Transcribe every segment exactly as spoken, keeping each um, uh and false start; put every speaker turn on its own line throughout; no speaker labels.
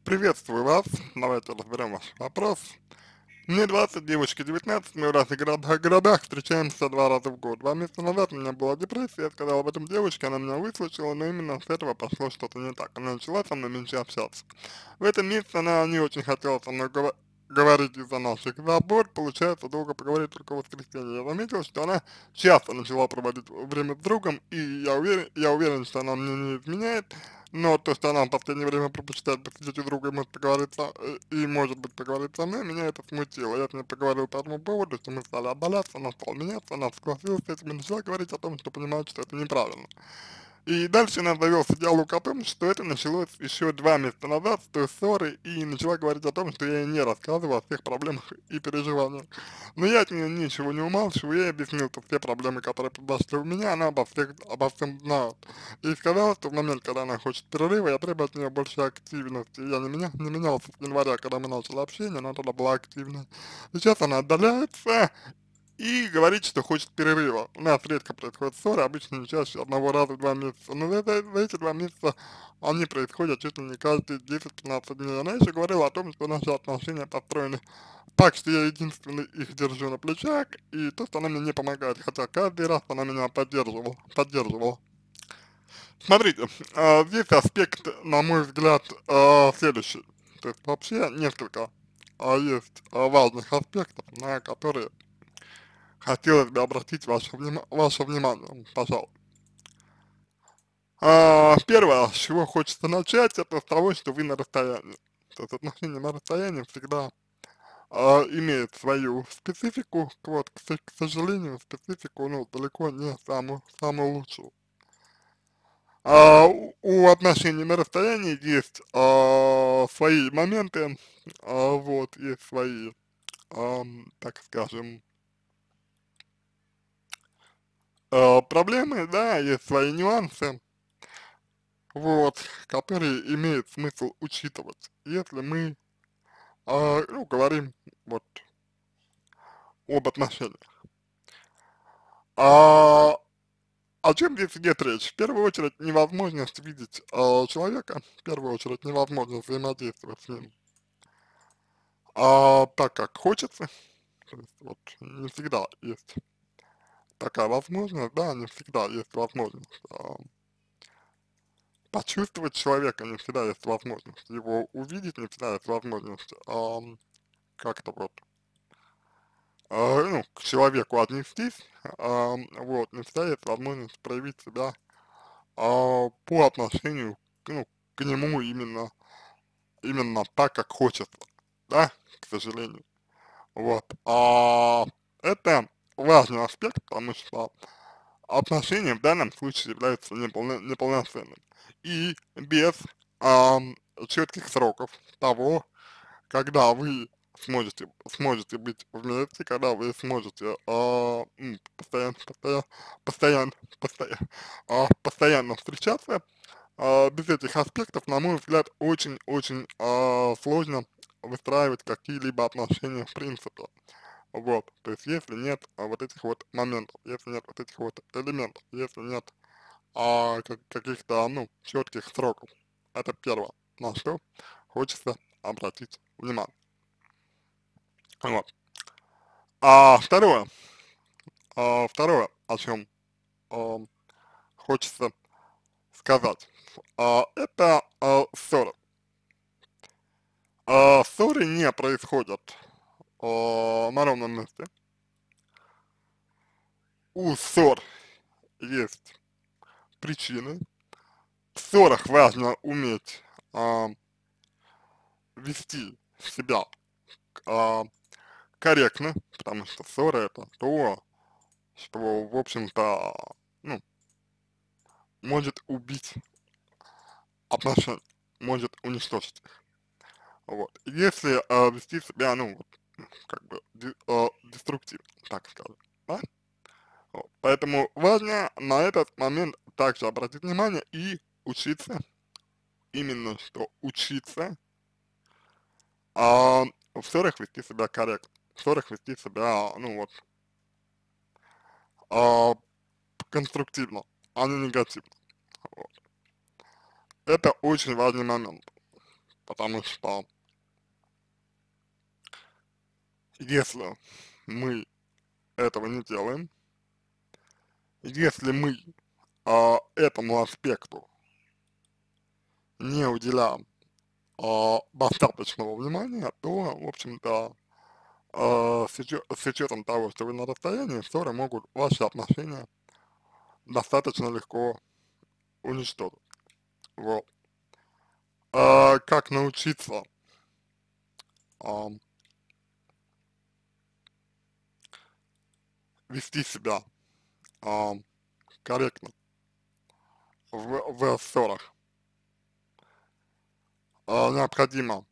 Приветствую вас. Давайте разберем ваш вопрос. Мне двадцать, девочке девятнадцать, мы в разных городах, городах встречаемся два раза в год. Два месяца назад у меня была депрессия, я сказал об этом девочке, она меня выслушала, но именно с этого пошло что-то не так. Она начала со мной меньше общаться. В этом месяце она не очень хотела со мной гова- говорить из-за наших забот, получается, долго поговорить только в воскресенье. Я заметил, что она часто начала проводить время с другом, и я уверен, я уверен, что она мне не изменяет, но то, что она в последнее время предпочитает посидеть у друга и может поговорить со, э, и может быть поговорить со мной, меня это смутило. Я с ней поговорил по этому поводу, что мы стали отдаляться, она стала меняться, она согласилась с этим и начала говорить о том, что понимает, что это неправильно. И дальше нас завелся диалог о том, что это началось еще два месяца назад с той ссоры, и начала говорить о том, что я ей не рассказываю о всех проблемах и переживаниях. Но я от нее ничего не умалчиваю, я ей объяснил, что все проблемы, которые произошли у меня, она обо, всех, обо всем знает. И сказал, что в момент, когда она хочет перерыва, я требую от нее больше активности. Я не, меня, не менялся с января, когда мы начали общение, она тогда была активной. Сейчас она отдаляется, и говорит, что хочет перерыва. У нас редко происходит ссоры, обычно не чаще одного раза в два месяца. Но за, за- за эти два месяца они происходят чуть ли не каждые десять-пятнадцать дней. Она еще говорила о том, что наши отношения построены так, что я единственный их держу на плечах, и то, что она мне не помогает, хотя каждый раз она меня поддерживала. поддерживала. Смотрите, а, здесь аспект, на мой взгляд, а, следующий. То есть вообще несколько а, есть а, важных аспектов, на которые хотелось бы обратить ваше, внима- ваше внимание, пожалуйста. А, первое, с чего хочется начать, это с того, что вы на расстоянии. То есть отношения на расстоянии всегда а, имеют свою специфику, вот, к, со- к сожалению, специфику, ну, далеко не самую, самую лучшую. А, у, у отношений на расстоянии есть а, свои моменты, а, вот, есть свои, ам, так скажем, а, проблемы, да, есть свои нюансы, вот, которые имеет смысл учитывать, если мы, а, ну, говорим вот об отношениях. А, о чем здесь идет речь? В первую очередь невозможность видеть а, человека, в первую очередь невозможность взаимодействовать с ним а, так, как хочется, то есть вот не всегда есть такая возможность, да, не всегда есть возможность а, почувствовать человека, не всегда есть возможность его увидеть, не всегда есть возможность а, как-то вот а, ну, к человеку отнестись, а, вот, не всегда есть возможность проявить себя а, по отношению, к, ну, к нему именно, именно так, как хочется, да, к сожалению. Вот. А, это важный аспект, потому что отношения в данном случае являются неполно, неполноценными. И без ам, четких сроков того, когда вы сможете, сможете быть вместе, когда вы сможете а, м, постоянно, постоянно, постоянно, постоянно, а, постоянно встречаться, а, без этих аспектов, на мой взгляд, очень-очень а, сложно выстраивать какие-либо отношения в принципе. Вот, то есть если нет а, вот этих вот моментов, если нет вот этих вот элементов, если нет а, как- каких-то, ну, четких сроков, это первое, на что хочется обратить внимание. Вот. А второе, а, второе, о чем хочется сказать, а, это а, ссоры. А, ссоры не происходят а, на ровном месте. У ссор есть причины. В ссорах важно уметь а, вести себя а, корректно, потому что ссора это то, что, в общем-то, ну, может убить отношения, может уничтожить их. Вот. Если а, вести себя, ну, вот, как бы, де- а, деструктивно, так скажем, да? Вот. Поэтому важно на этот момент также обратить внимание и учиться, именно что учиться а, в ссорах вести себя корректно, в ссорах вести себя, ну вот, а, конструктивно, а не негативно. Вот. Это очень важный момент. потому что если мы этого не делаем, если мы а, этому аспекту не уделяем а, достаточного внимания, то, в общем-то, а, с, учё- с учетом того, что вы на расстоянии, ссоры могут ваши отношения достаточно легко уничтожить. Вот. А, как научиться а, вести себя а, корректно в, в ссорах? А, необходимо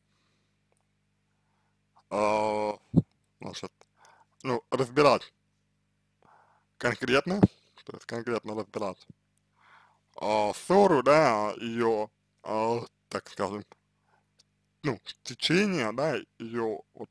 а, значит, ну, разбирать конкретно, то есть конкретно разбирать а, ссору, да, ее, а, так скажем, ну, течение, да, ее вот,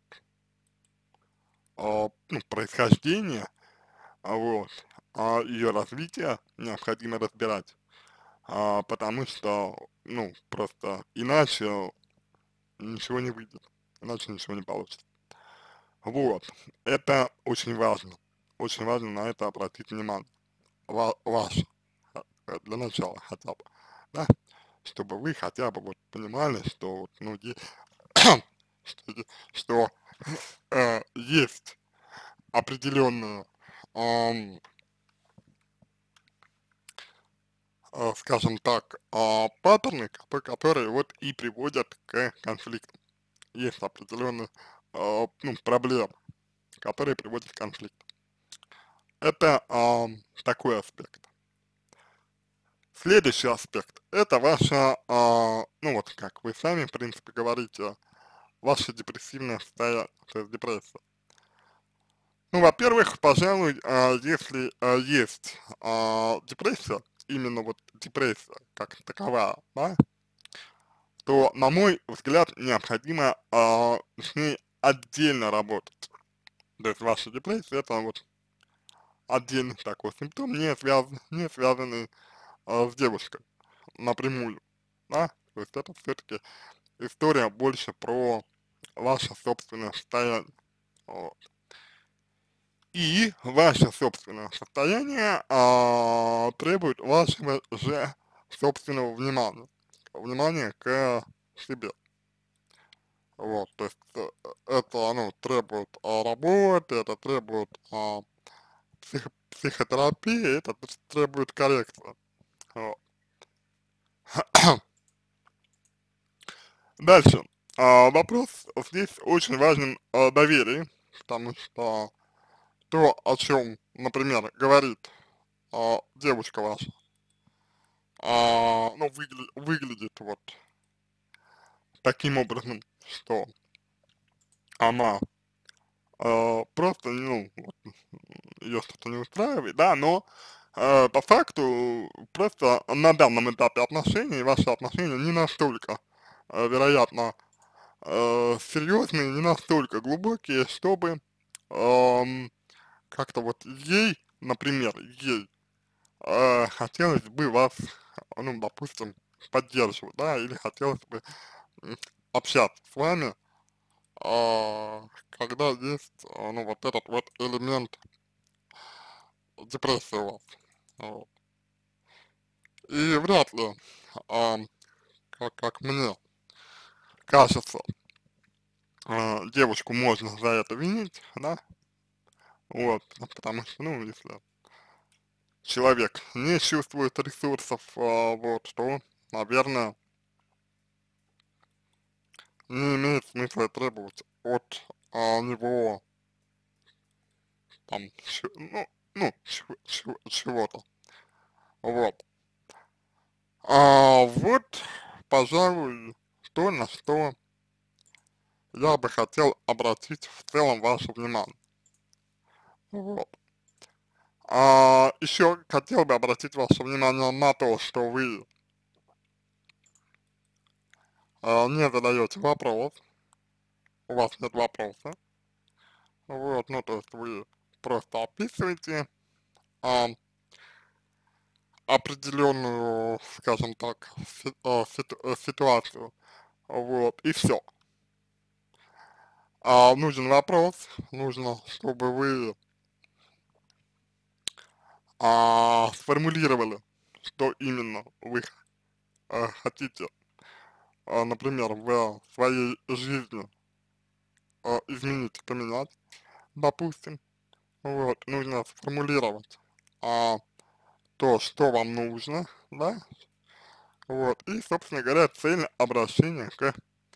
а, ну, происхождение, а, вот, а ее развитие необходимо разбирать, а, потому что, ну, просто иначе ничего не выйдет, иначе ничего не получится. Вот, это очень важно, очень важно на это обратить внимание, ва ваше, а, э, для начала хотя бы, да, чтобы вы хотя бы вот понимали, что вот, ну, е что е что, э, есть определенные, ам, э, скажем так, а, паттерны, кото которые вот и приводят к конфликтам. Есть определенные, а, ну, проблемы, которые приводят к конфликту. Это, ам, такой аспект. Следующий аспект — это ваша, а, ну, вот как вы сами, в принципе, говорите, ваше депрессивное состояние, то есть депрессия. Ну, во-первых, пожалуй, а, если а, есть а, депрессия, именно вот депрессия как таковая, да, то, на мой взгляд, необходимо а, с ней отдельно работать. То есть ваша депрессия — это вот отдельный такой симптом, не связан, не связанный а, с девушкой напрямую, да, то есть это все-таки история больше про ваше собственное состояние. Вот. И ваше собственное состояние а, требует вашего же собственного внимания, внимания к себе. Вот, то есть э, это, ну, требует а, работы, это требует а, псих- психотерапии, это т- требует коррекции. Вот. Дальше. А, вопрос здесь очень важен о доверии, потому что то, о чем, например, говорит а, девушка ваша, а, ну, выгля выглядит вот таким образом, что она а, просто, ну, вот, ее что-то не устраивает, да, но а, по факту просто на данном этапе отношений ваши отношения не настолько, а, вероятно, а, серьезные, не настолько глубокие, чтобы ам, как-то вот ей, например, ей а, хотелось бы вас, ну, допустим, поддерживать, да, или хотелось бы м, общаться с вами, а, когда есть, а, ну, вот этот вот элемент депрессии у вас. Вот. И вряд ли, а, как, как мне кажется, а, девушку можно за это винить, да, вот, ну, потому что, ну, если человек не чувствует ресурсов, а, вот, то, наверное, не имеет смысла требовать от а, него там, ч- ну, ну, чего- чего- чего-то, вот. А вот, пожалуй, то, на что я бы хотел обратить в целом ваше внимание. Вот. А еще хотел бы обратить ваше внимание на то, что вы а, не задаете вопрос, у вас нет вопроса, вот, ну, то есть вы просто описываете а, определенную, скажем так, си- а, ситу- э, ситуацию, вот, и все. А, нужен вопрос, нужно, чтобы вы а, сформулировали, что именно вы а, хотите, а, например, в своей жизни а, изменить, поменять, допустим, вот, нужно сформулировать а, то, что вам нужно, да, вот, и, собственно говоря, цель обращения к,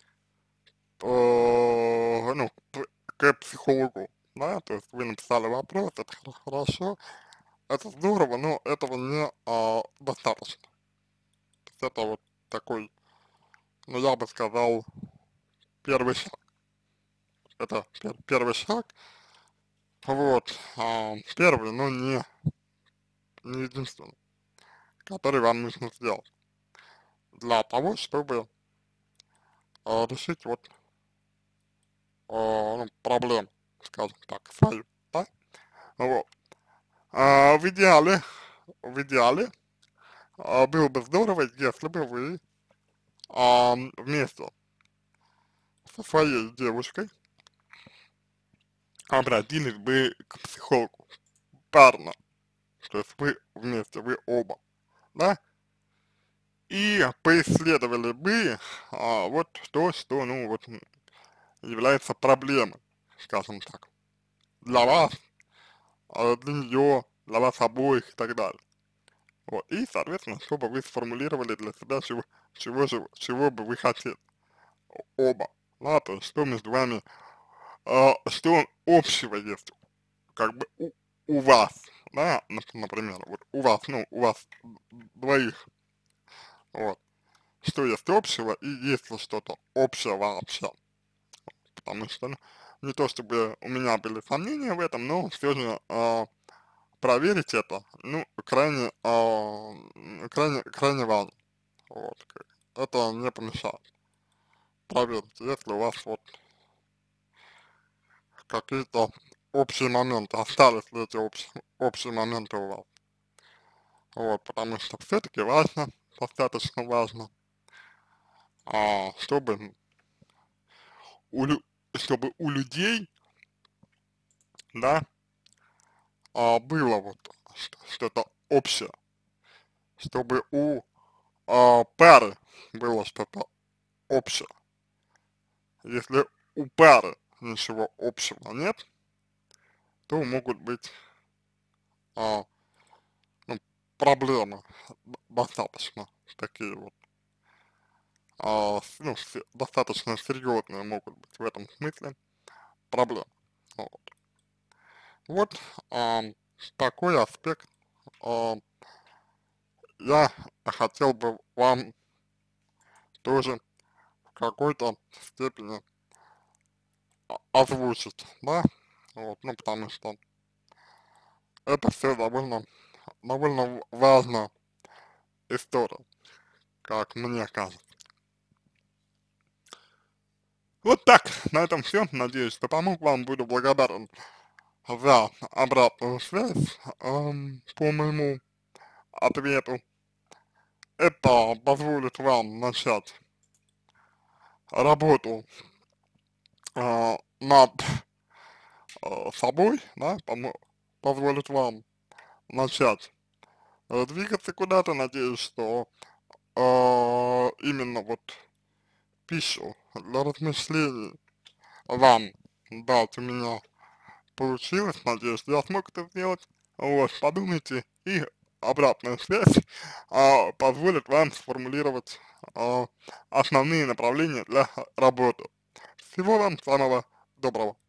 э, ну, п- к психологу, да, то есть вы написали вопрос, это хор- хорошо, это здорово, но этого не а, достаточно. То есть это вот такой, ну, я бы сказал, первый шаг. Это пер- первый шаг, вот, а, первый, но не, не единственный, который вам нужно сделать для того, чтобы а, решить вот а, ну, проблему, скажем так, свою, да, вот. А, в идеале, в идеале а, было бы здорово, если бы вы а, вместе со своей девушкой обратились бы к психологу парно, то есть вы вместе, вы оба, да, и поисследовали бы а, вот то, что, ну, вот является проблемой, скажем так, для вас, а, для нее, для вас обоих и так далее. Вот, и, соответственно, чтобы вы сформулировали для себя, чего, чего же, чего бы вы хотели оба, да, то есть что между вами, а, что общего есть, как бы у, у вас, да, нап- например, вот у вас, ну, у вас двоих, вот, что есть общего и есть ли что-то общее вообще, потому что, ну, не то чтобы у меня были сомнения в этом, но все же а, проверить это, ну, крайне, а, крайне, крайне важно, вот, как- это не помешает проверить, если у вас вот какие-то общие моменты, остались ли эти общие, общие моменты у вас. Вот, потому что все-таки важно, достаточно важно, а, чтобы у, лю- чтобы у людей, да, а, было вот что- что-то общее, чтобы у а, пары было что-то общее. Если у пары ничего общего нет, то могут быть а, ну, проблемы д- достаточно такие вот, а, с- ну, се- достаточно серьезные могут быть в этом смысле проблемы. Вот, вот ам, такой аспект а, я хотел бы вам тоже в какой-то степени о- озвучить, да, вот, ну, потому что это все довольно, довольно важная история, как мне кажется. Вот так, на этом все. Надеюсь, что помог вам. Буду благодарен за обратную связь эм, по моему ответу. Это позволит вам начать работу э, над э, собой, да, помо- позволит вам начать э, двигаться куда-то. Надеюсь, что э, именно вот пищу для размышлений вам дать у меня получилось, надеюсь, я смог это сделать. Вот, подумайте, и обратная связь а, позволит вам сформулировать а, основные направления для работы. Всего вам самого доброго.